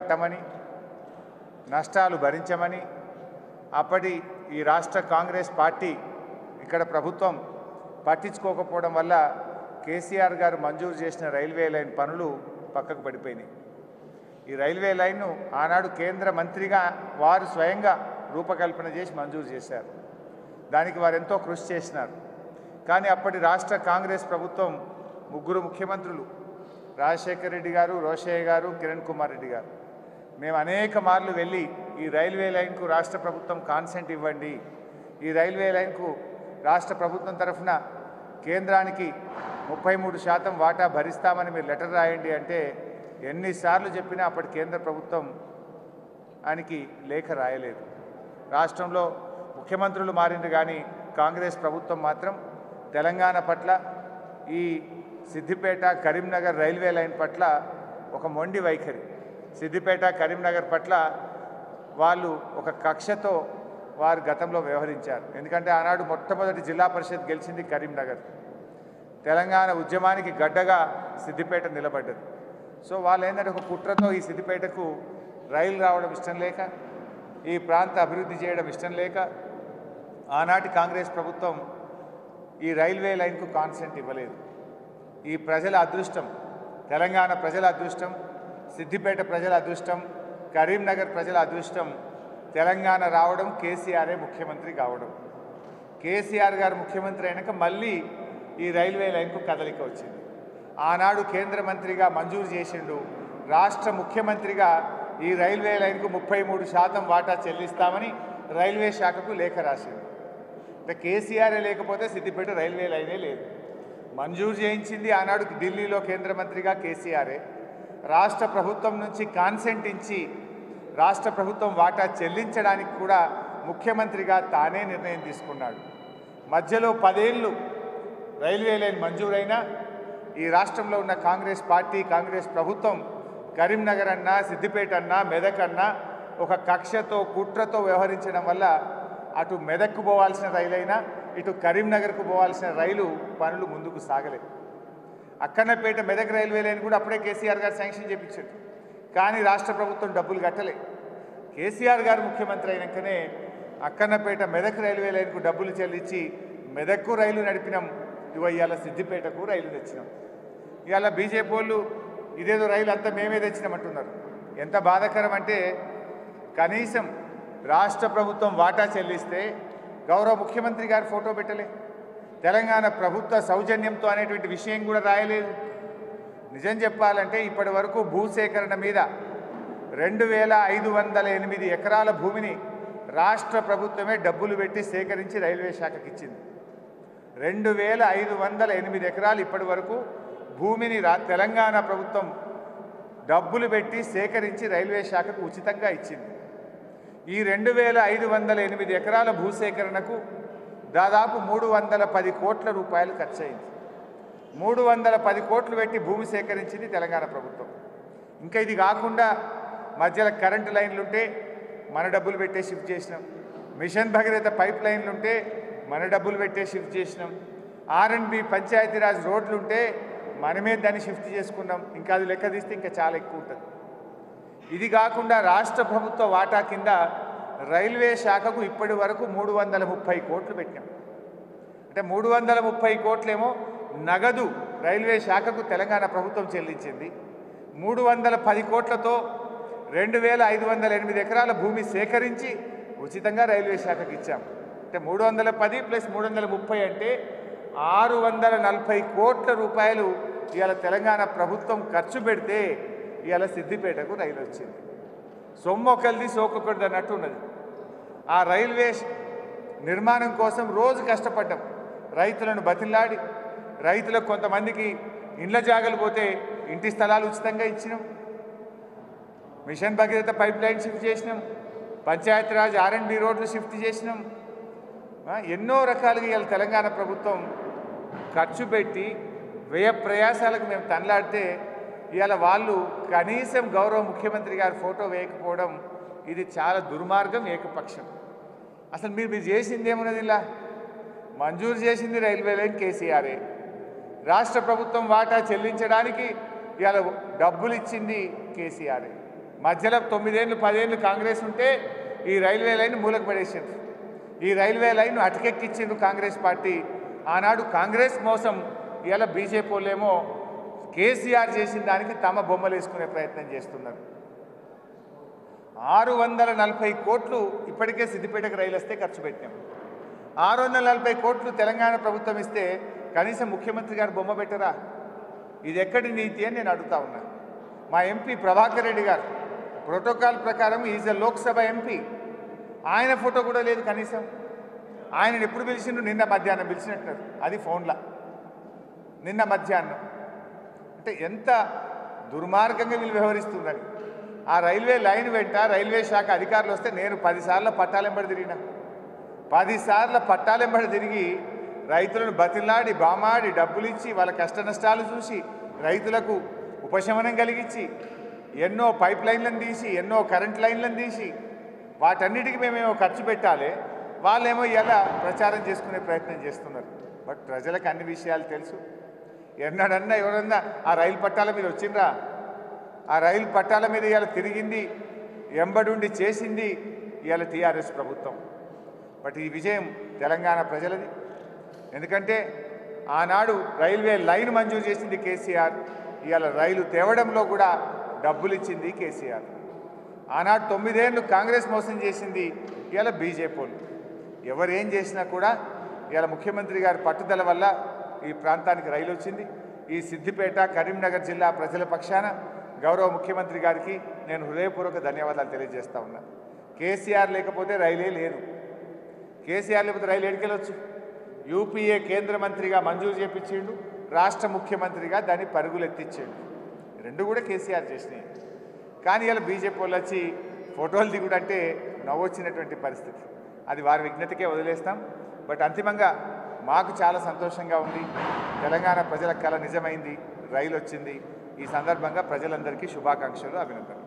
కట్టమని నష్టాలు భరించమని అప్పటి ఈ రాష్ట్ర కాంగ్రెస్ పార్టీ ఇక్కడ ప్రభుత్వం పట్టించుకోకపోవడం వల్ల కేసీఆర్ గారు మంజూరు చేసిన రైల్వే లైన్ పనులు పక్కకు పడిపోయినాయి. ఈ రైల్వే లైన్ను ఆనాడు కేంద్ర మంత్రిగా వారు స్వయంగా రూపకల్పన చేసి మంజూరు చేశారు. దానికి వారు ఎంతో కృషి చేసినారు. కానీ అప్పటి రాష్ట్ర కాంగ్రెస్ ప్రభుత్వం ముగ్గురు ముఖ్యమంత్రులు రాజశేఖర రెడ్డి గారు, రోషయ్య గారు, కిరణ్ కుమార్ రెడ్డి గారు మేము అనేక మార్లు వెళ్ళి ఈ రైల్వే లైన్కు రాష్ట్ర ప్రభుత్వం కాన్సెంట్ ఇవ్వండి, ఈ రైల్వే లైన్కు రాష్ట్ర ప్రభుత్వం తరఫున కేంద్రానికి 33% వాటా భరిస్తామని మీరు లెటర్ రాయండి అంటే ఎన్నిసార్లు చెప్పినా అప్పటి కేంద్ర ప్రభుత్వం ఆయనకి లేఖ రాయలేదు. రాష్ట్రంలో ముఖ్యమంత్రులు మారింది కానీ కాంగ్రెస్ ప్రభుత్వం మాత్రం తెలంగాణ పట్ల ఈ సిద్దిపేట కరీంనగర్ రైల్వే లైన్ పట్ల ఒక మొండి వైఖరి, సిద్దిపేట కరీంనగర్ పట్ల వాళ్ళు ఒక కక్షతో వారు గతంలో వ్యవహరించారు. ఎందుకంటే ఆనాడు మొట్టమొదటి జిల్లా పరిషత్ గెలిచింది కరీంనగర్. తెలంగాణ ఉద్యమానికి గడ్డగా సిద్దిపేట నిలబడ్డది. సో వాళ్ళు ఏంటంటే ఒక కుట్రతో ఈ సిద్దిపేటకు రైలు రావడం ఇష్టం లేక, ఈ ప్రాంత అభివృద్ధి చేయడం ఇష్టం లేక ఆనాటి కాంగ్రెస్ ప్రభుత్వం ఈ రైల్వే లైన్కు కాన్సెంట్ ఇవ్వలేదు. ఈ ప్రజల అదృష్టం, తెలంగాణ ప్రజల అదృష్టం, సిద్దిపేట ప్రజల అదృష్టం, కరీంనగర్ ప్రజల అదృష్టం తెలంగాణ రావడం, కేసీఆరే ముఖ్యమంత్రి కావడం. కేసీఆర్ గారు ముఖ్యమంత్రి అయినాక మళ్ళీ ఈ రైల్వే లైన్కు కదలిక వచ్చింది. ఆనాడు కేంద్ర మంత్రిగా మంజూరు చేసిండు, రాష్ట్ర ముఖ్యమంత్రిగా ఈ రైల్వే లైన్కు 33% వాటా చెల్లిస్తామని రైల్వే శాఖకు లేఖ రాసిండు. అంటే కేసీఆరే లేకపోతే సిద్దిపేట రైల్వే లైనే లేదు. మంజూరు చేయించింది ఆనాడు ఢిల్లీలో కేంద్ర మంత్రిగా కేసీఆరే. రాష్ట్ర ప్రభుత్వం నుంచి కాన్సెంట్ ఇచ్చి రాష్ట్ర ప్రభుత్వం వాటా చెల్లించడానికి కూడా ముఖ్యమంత్రిగా తానే నిర్ణయం తీసుకున్నాడు. మధ్యలో 10 ఏళ్ళు రైల్వే లైన్ మంజూరైనా ఈ రాష్ట్రంలో ఉన్న కాంగ్రెస్ పార్టీ, కాంగ్రెస్ ప్రభుత్వం కరీంనగర్ అన్నా, సిద్దిపేట అన్నా, మెదక్ అన్నా ఒక కక్షతో కుట్రతో వ్యవహరించడం వల్ల అటు మెదక్కు పోవాల్సిన రైలు అయినా, ఇటు కరీంనగర్కు పోవాల్సిన రైలు పనులు ముందుకు సాగలేదు. అక్కన్నపేట మెదక్ రైల్వే లైన్ కూడా అప్పుడే కేసీఆర్ గారు శాంక్షన్ చేయించారు. కానీ రాష్ట్ర ప్రభుత్వం డబ్బులు కట్టలే. కేసీఆర్ గారు ముఖ్యమంత్రి అయినాకనే అక్కన్నపేట మెదక్ రైల్వే లైన్కు డబ్బులు చెల్లించి మెదక్కు రైలు నడిపినాం. ఇవాళ సిద్దిపేటకు రైలు తెచ్చినాం. ఇవాళ బీజేపీ వాళ్ళు ఇదేదో రైలు అంతా మేమే తెచ్చినామంటున్నారు. ఎంత బాధాకరం అంటే కనీసం రాష్ట్ర ప్రభుత్వం వాటా చెల్లిస్తే గౌరవ ముఖ్యమంత్రి గారు ఫోటో పెట్టలే, తెలంగాణ ప్రభుత్వ సౌజన్యంతో అనేటువంటి విషయం కూడా రాయలేదు. నిజం చెప్పాలంటే ఇప్పటి వరకు భూసేకరణ మీద 2508 ఎకరాల భూమిని రాష్ట్ర ప్రభుత్వమే డబ్బులు పెట్టి సేకరించి రైల్వే శాఖకి ఇచ్చింది. 2508 ఎకరాలు ఇప్పటి వరకు భూమిని తెలంగాణ ప్రభుత్వం డబ్బులు పెట్టి సేకరించి రైల్వే శాఖకు ఉచితంగా ఇచ్చింది. ఈ 2508 ఎకరాల భూసేకరణకు దాదాపు 310 కోట్ల రూపాయలు ఖర్చయింది. 310 కోట్లు పెట్టి భూమి సేకరించింది తెలంగాణ ప్రభుత్వం. ఇంకా ఇది కాకుండా మధ్యలో కరెంటు లైన్లుంటే మన డబ్బులు పెట్టే షిఫ్ట్ చేసినాం, మిషన్ భగీరథ పైప్ లైన్లుంటే మన డబ్బులు పెట్టే షిఫ్ట్ చేసినాం, R&B పంచాయతీరాజ్ రోడ్లుంటే మనమే దాన్ని షిఫ్ట్ చేసుకున్నాం. ఇంకా అది లెక్క తీస్తే ఇంకా చాలా ఎక్కువ ఉంటుంది. ఇది కాకుండా రాష్ట్ర ప్రభుత్వ వాటా కింద రైల్వే శాఖకు ఇప్పటి వరకు 330 కోట్లు పెట్టాం. అంటే 330 కోట్లేమో నగదు రైల్వే శాఖకు తెలంగాణ ప్రభుత్వం చెల్లించింది. 310 కోట్లతో 2508 ఎకరాల భూమి సేకరించి ఉచితంగా రైల్వే శాఖకి ఇచ్చాం. అంటే 310 + 330 అంటే 640 కోట్ల రూపాయలు ఇవాళ తెలంగాణ ప్రభుత్వం ఖర్చు పెడితే ఇవాళ సిద్దిపేటకు రైలు వచ్చింది. సొమ్మొకరిది సోకొకరిది అన్నట్టు ఉన్నది. ఆ రైల్వే నిర్మాణం కోసం రోజు కష్టపడ్డాం. రైతులను బతిలాడి, రైతులకు కొంతమందికి ఇండ్ల జాగలు పోతే ఇంటి స్థలాలు ఉచితంగా ఇచ్చినాం, mission Bhagiratha pipe line shift చేసినాం, పంచాయతీరాజ్ R&B రోడ్లు షిఫ్ట్ చేసినాం. ఎన్నో రకాలుగా ఇవాళ తెలంగాణ ప్రభుత్వం ఖర్చు పెట్టి వ్యయ ప్రయాసాలకు మేము తనలాడితే ఇవాళ వాళ్ళు కనీసం గౌరవ ముఖ్యమంత్రి గారి ఫోటో వేయకపోవడం ఇది చాలా దుర్మార్గం, ఏకపక్షం. అసలు మీరు చేసింది ఏమున్నది? ఇలా మంజూరు చేసింది రైల్వే లైన్ కేసీఆరే, రాష్ట్ర ప్రభుత్వం వాటా చెల్లించడానికి ఇవాళ డబ్బులు ఇచ్చింది కేసీఆర్. మధ్యలో 9 ఏళ్ళు 10 ఏళ్ళు కాంగ్రెస్ ఉంటే ఈ రైల్వే లైన్ మూలకు పడేసిండ్రు. ఈ రైల్వే లైన్ అటకెక్కిచ్చిండ్రు కాంగ్రెస్ పార్టీ. ఆనాడు కాంగ్రెస్ మోసం ఇవాళ బీజేపీ వాళ్ళేమో కేసీఆర్ చేసిన దానికి తమ బొమ్మలు వేసుకునే ప్రయత్నం చేస్తున్నారు. 640 కోట్లు ఇప్పటికే సిద్దిపేటకు రైలు వస్తే ఖర్చు పెట్టాం. 640 కోట్లు తెలంగాణ ప్రభుత్వం ఇస్తే కనీసం ముఖ్యమంత్రి గారు బొమ్మ పెట్టరా? ఇది ఎక్కడి నీతి అని నేను అడుగుతా ఉన్నా. మా ఎంపీ ప్రభాకర్ రెడ్డి గారు ప్రోటోకాల్ ప్రకారం ఈజ్ ఎ లోక్సభ ఎంపీ, ఆయన ఫోటో కూడా లేదు కనీసం. ఆయనను ఎప్పుడు పిలిచిండు? నిన్న మధ్యాహ్నం పిలిచినట్టున్నారు, అది ఫోన్లో నిన్న మధ్యాహ్నం. అంటే ఎంత దుర్మార్గంగా వీళ్ళు వ్యవహరిస్తుందని. ఆ రైల్వే లైన్ వెంట రైల్వే శాఖ అధికారులు వస్తే నేను 10 సార్లు పట్టాలెంబడి తిరిగిన. 10 సార్లు పట్టాలెంబడి తిరిగి రైతులను బతిలాడి బామాడి డబ్బులు ఇచ్చి వాళ్ళ కష్ట నష్టాలు చూసి రైతులకు ఉపశమనం కలిగించి ఎన్నో పైప్ లైన్లను తీసి ఎన్నో కరెంట్ లైన్లను తీసి వాటన్నిటికీ మేమేమో ఖర్చు పెట్టాలి, వాళ్ళేమో ఇలా ప్రచారం చేసుకునే ప్రయత్నం చేస్తున్నారు. బట్ ప్రజలకు అన్ని విషయాలు తెలుసు. ఎన్నడన్నా ఎవరన్నా ఆ రైలు పట్టాల మీద వచ్చిండ్రా? ఆ రైలు పట్టాల మీద ఇవాళ తిరిగింది, ఎంబడుండి చేసింది ఇవాళ టీఆర్ఎస్ ప్రభుత్వం. బట్ ఈ విజయం తెలంగాణ ప్రజలది. ఎందుకంటే ఆనాడు రైల్వే లైన్ మంజూరు చేసింది కేసీఆర్, ఇవాళ రైలు తేవడంలో కూడా డబ్బులు ఇచ్చింది కేసీఆర్. ఆనాడు 9 ఏళ్ళు కాంగ్రెస్ మోసం చేసింది, ఇవాళ బీజేపీ వాళ్ళు. ఎవరేం చేసినా కూడా ఇవాళ ముఖ్యమంత్రి గారి పట్టుదల వల్ల ఈ ప్రాంతానికి రైలు వచ్చింది. ఈ సిద్దిపేట కరీంనగర్ జిల్లా ప్రజల పక్షాన గౌరవ ముఖ్యమంత్రి గారికి నేను హృదయపూర్వక ధన్యవాదాలు తెలియజేస్తా ఉన్నా. కేసీఆర్ లేకపోతే రైలే లేదు. కేసీఆర్ లేకపోతే రైలు ఎడికెళ్ళొచ్చు. యూపీఏ కేంద్ర మంత్రిగా మంజూరు చేపించిండు, రాష్ట్ర ముఖ్యమంత్రిగా దాన్ని పరుగులు ఎత్తించిండు. రెండు కూడా కేసీఆర్ చేసినాయి. కానీ ఇలా బీజేపీ వాళ్ళు వచ్చి ఫోటోలు దిగుడంటే నవ్వొచ్చినటువంటి పరిస్థితి. అది వారి విజ్ఞతకే వదిలేస్తాం. బట్ అంతిమంగా మాకు చాలా సంతోషంగా ఉంది. తెలంగాణ ప్రజల కల నిజమైంది, రైలు వచ్చింది. ఈ సందర్భంగా ప్రజలందరికీ శుభాకాంక్షలు, అభినందనలు.